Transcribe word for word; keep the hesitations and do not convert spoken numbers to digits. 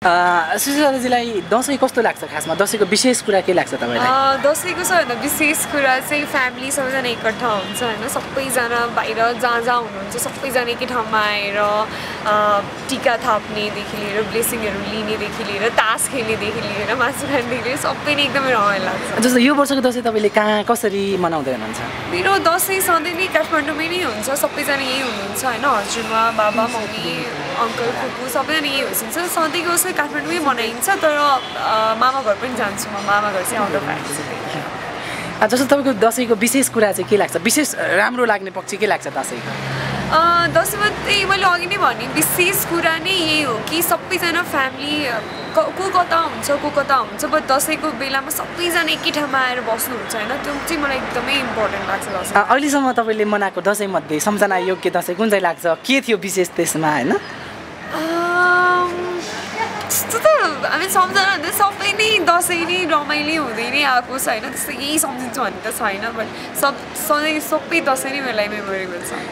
सुजाताजीलाई दसैँ कस्तो लाग्छ खासमा दसैँको विशेष कुरा के लाग्छ तपाईँलाई दसैँको सबैभन्दा विशेष कुरा चाहिँ फ्यामिली सबैजना एकट्ठा हुन्छ होइन सबैजना बाहिर जहाँ जहाँ हुनुहुन्छ सबैजना एकै ठाउँमा आएर टिका थाप्नेदेखि लिएर ब्लेसिङहरू लिनेदेखि लिएर तास खेल्नेदेखि लिएर मासु खानेदेखि लिएर सबै नै एकदमै रमाइलो लाग्छ जस्तो यो वर्षको दसैँ तपाईँले कहाँ कसरी मनाउँदै हुनुहुन्छ मेरो दसैँ सधैँ नै काठमाडौँमै नै हुन्छ सबैजना यहीँ हुनुहुन्छ होइन हजुरबा बाबा मम्मी अङ्कल फुपू सबैजना यहीँ हुनुहुन्छ सधैँको जस्तो काठमाडौँमै मनाइन्छ तर मामा घर पनि जान्छु म मामा घर चाहिँ आउँदा पाइन्छ जस्तो तपाईँको दसैँको विशेष कुरा चाहिँ के लाग्छ विशेष राम्रो लाग्ने पक्ष के लाग्छ दसैँको दसैँमा त्यही मैले अघि नै भने विशेष कुरा नै यही हो कि सबैजना फ्यामिली को कता हुन्छ को कता हुन्छ बट दसैँको बेलामा सबैजना एकै ठाउँमा आएर बस्नुहुन्छ होइन त्यो चाहिँ मलाई एकदमै इम्पोर्टेन्ट लाग्छ दसैँ अहिलेसम्म तपाईँले मनाएको दसैँमध्ये सम्झना योग्य दसैँ कुन चाहिँ लाग्छ के थियो विशेष त्यसमा होइन त्यस्तो त हामी सम्झना भन्दा सबै नै दसैँ नै रमाइलो हुँदै नै आएको छ होइन त्यस्तो यही सम्झिन्छु भन्ने त छैन बट सब सधैँ सबै दसैँ नै मेरो लागि मेमोरेबल छ